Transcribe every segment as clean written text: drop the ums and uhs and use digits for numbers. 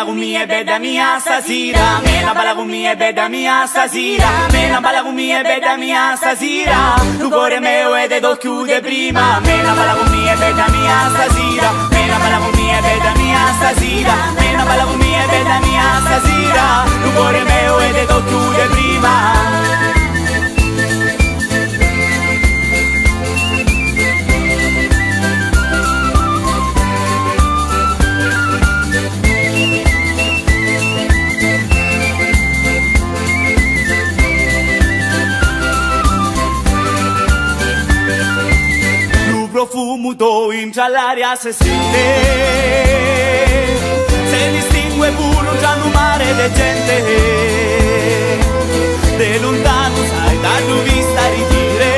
balla con me e bella mia stasera, mena balla con me e bella mia stasera, mena balla con me e bella mia stasera, tu cuore mio e te do chiude prima, mena balla con me e bella mia stasera, mena balla con me e bella mia stasera, mena balla con me e bella mia stasera, tu cuore mio e te do chiude prima. Profumo tu intra l'aria se sente, se distingue pure già un mare di gente, de lontano sai da tu vista ritire,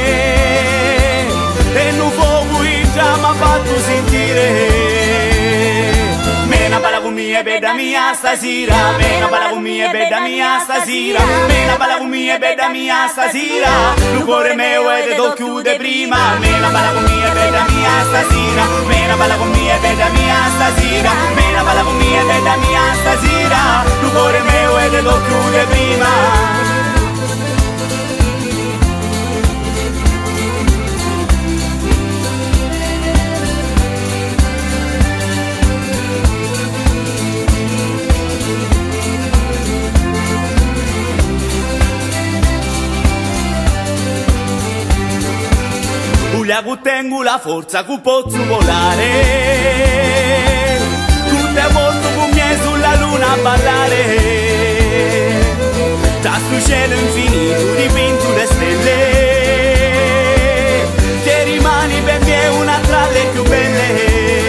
e non fuoco intra m'ha fatto sentire. Mena balla con me e bella mia stasera, mena balla con me e bella mia stasera, mena balla con me e bella mia stasera, il cuore mio e te do chiude prima, mena balla con me e bella mia stasera, mena balla con me e bella mia stasera, mena balla con me e bella mia stasera, il cuore mio e te do chiude prima. Tengo la forza che posso volare, tutte volte con me sulla luna a ballare, tra sto cielo infinito dipinto le stelle, che rimani per me una tra le più belle.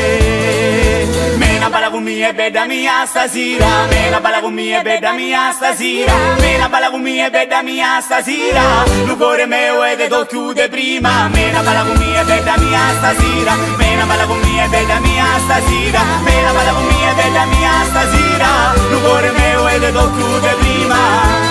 Mena balla con me e bella mia stasera, mena balla con me e bella mia stasera, mena balla con me e bella mia stasera, il cuore mio e te do chiude prima, mena balla con me e bella mia stasera, mena balla con me e bella mia stasera, mena balla con me e bella mia stasera, il cuore mio e te do chiude prima.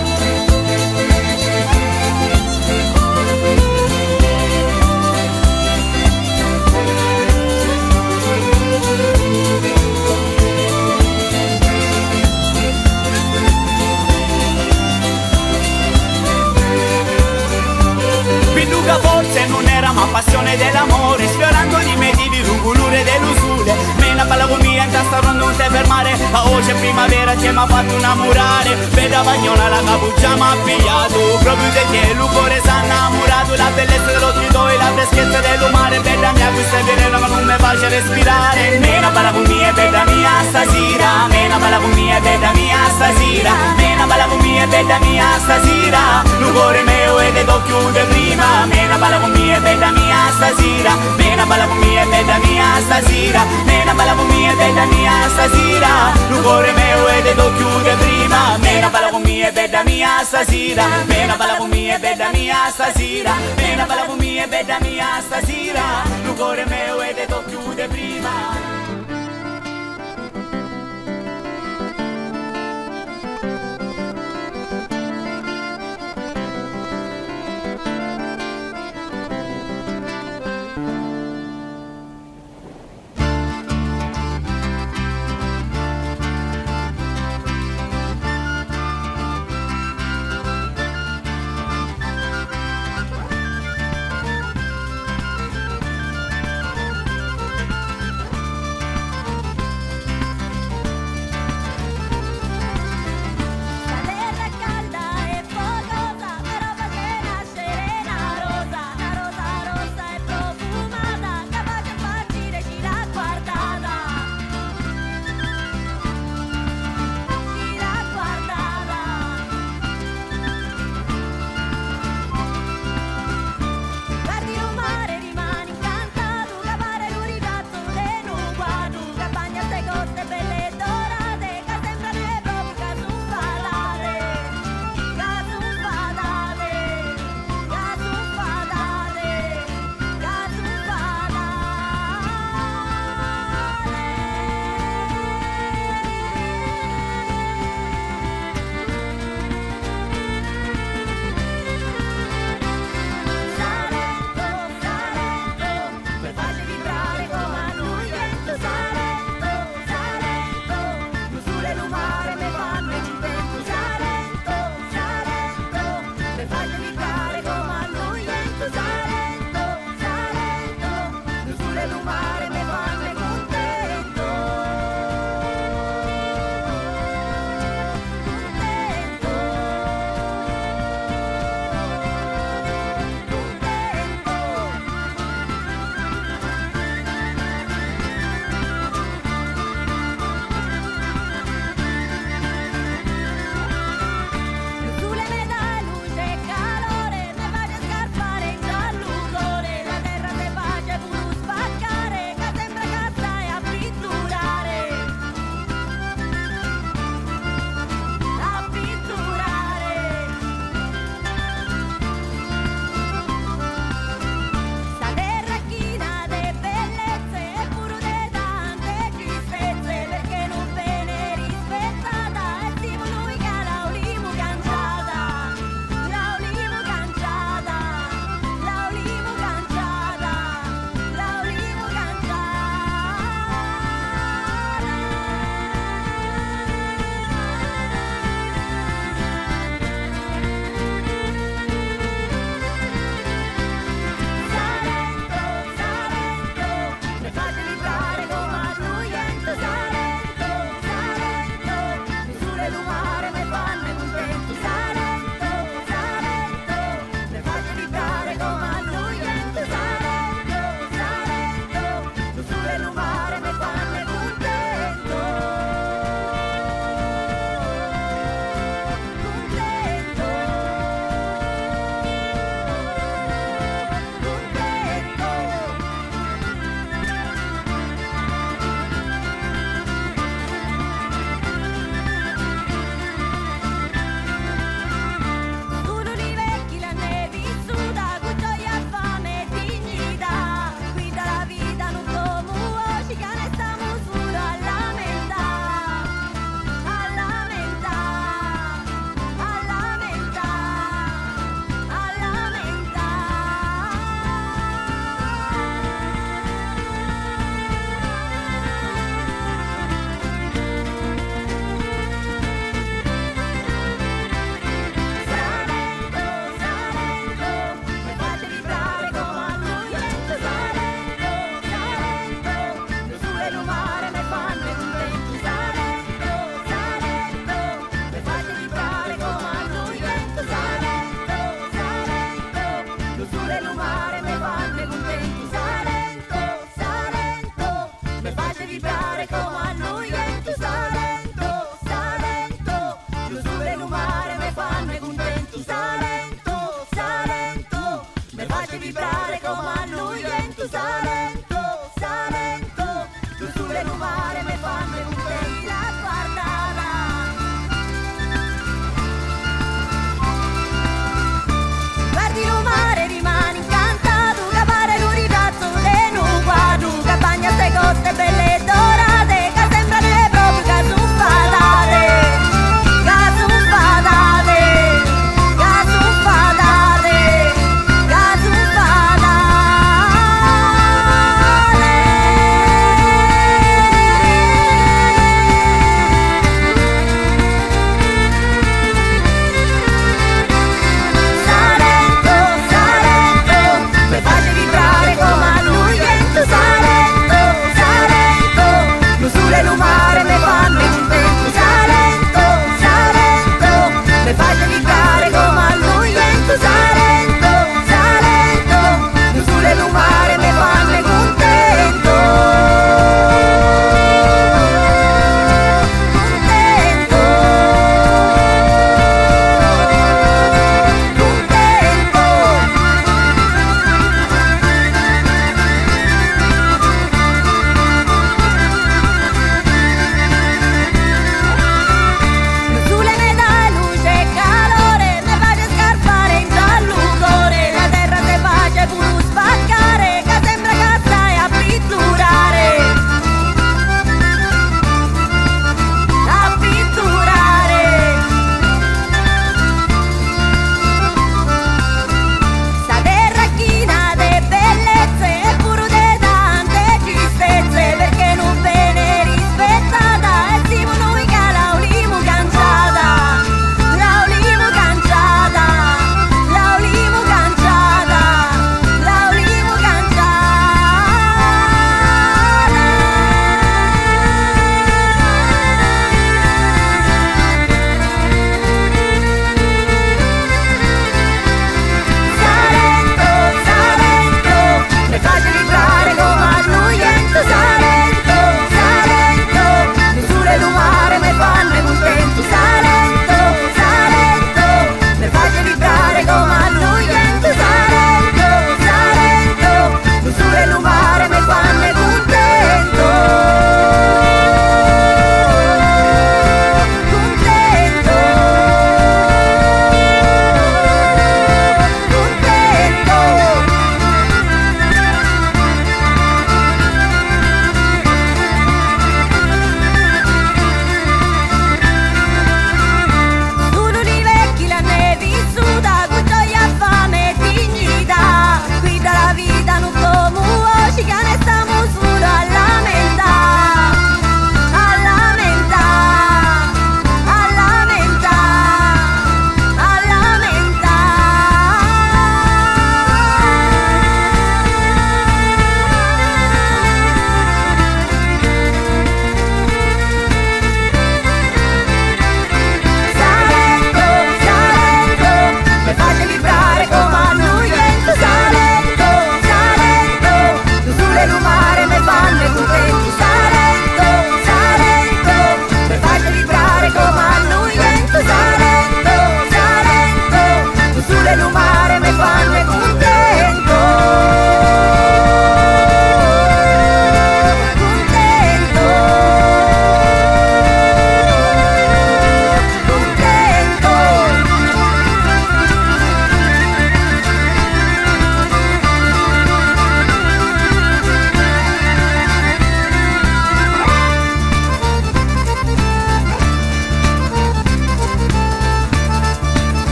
Forse non era ma passione dell'amore, sfiorando di me di colore dell'usure, mena balla con me in testa non te fermare, a oggi è primavera ti mi ha fatto innamorare, bella bagnola la cappuccia mi ha pigliato, proprio di te il cuore si è innamorato, la bellezza dello tuo e la freschezza del mare, bella mia questa è veleno ma non mi piace respirare, mena balla con me e bella mia stasera, mena balla con me e bella mia stasera, mena balla con me e bella mia stasera, il cuore mio e te do chiude prima, mena balla con me e bella mia stasera, mena balla con me e bella mia stasera, mena balla con me e bella mia stasera, il cuore mio e te do chiude prima, mena balla con me e bella mia stasera, mena balla con me e bella mia stasera, mena balla con me e bella mia stasera, il cuore mio e te do chiude prima.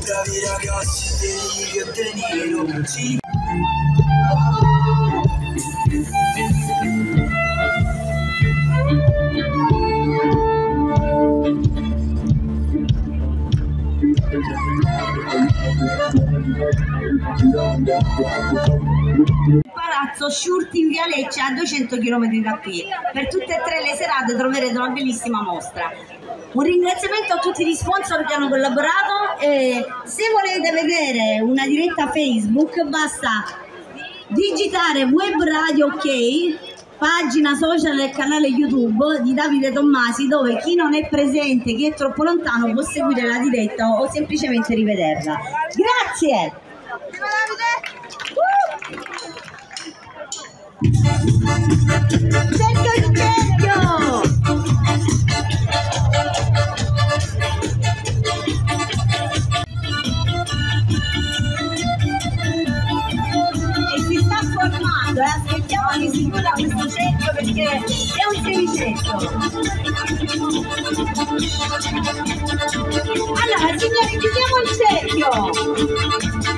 bravi ragazzi dei nero, sì. Palazzo Sciurti in Via Lecce a 200 km da qui. Per tutte e tre le serate troverete una bellissima mostra. Un ringraziamento a tutti gli sponsor che hanno collaborato e se volete vedere una diretta Facebook basta digitare Web Radio OK, pagina social e canale YouTube di Davide Tommasi, dove chi non è presente, chi è troppo lontano può seguire la diretta o semplicemente rivederla. Grazie! Cerchio di cerchio! E si sta formando, aspettiamo che si chiuda questo cerchio perché è un semicetto. Allora signori, chiudiamo il cerchio!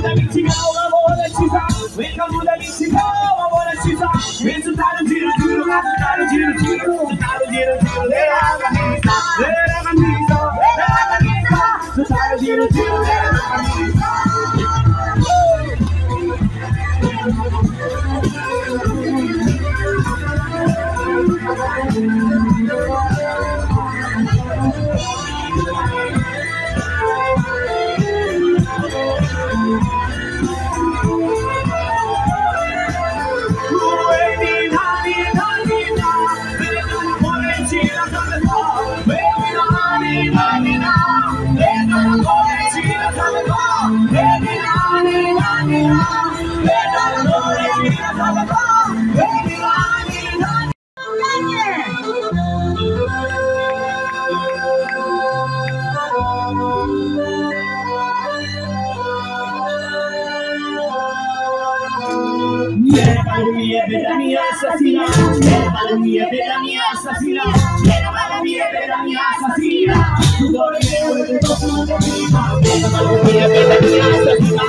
Bella mia assassina, bella mia assassina, bella mia assassina, tu dormi tu prima, bella mia assassina,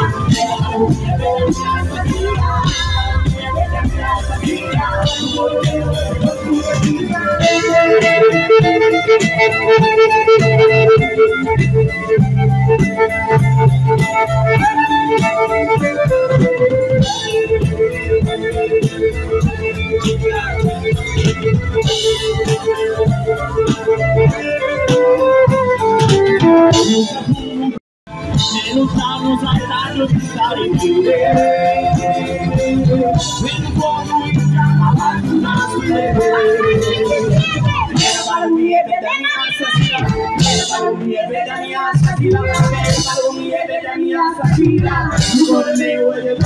non stanno saltando di stare in piede, vedo fuoco in fiamma avanti una sulle bella mia assassina, bella mia assassina, bella mia assassina, tu con me vuoi che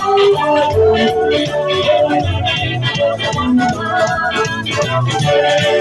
Thank you.